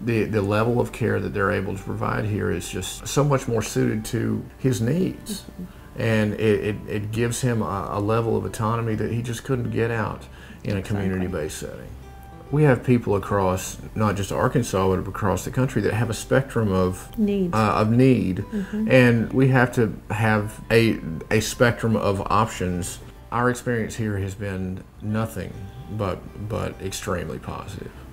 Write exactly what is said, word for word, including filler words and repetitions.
the, the level of care that they're able to provide here is just so much more suited to his needs. Mm-hmm. And it, it, it gives him a, a level of autonomy that he just couldn't get out in a community-based setting. We have people across not just Arkansas, but across the country that have a spectrum of needs. Uh, of need, Mm-hmm. and we have to have a a spectrum of options. Our experience here has been nothing but but extremely positive.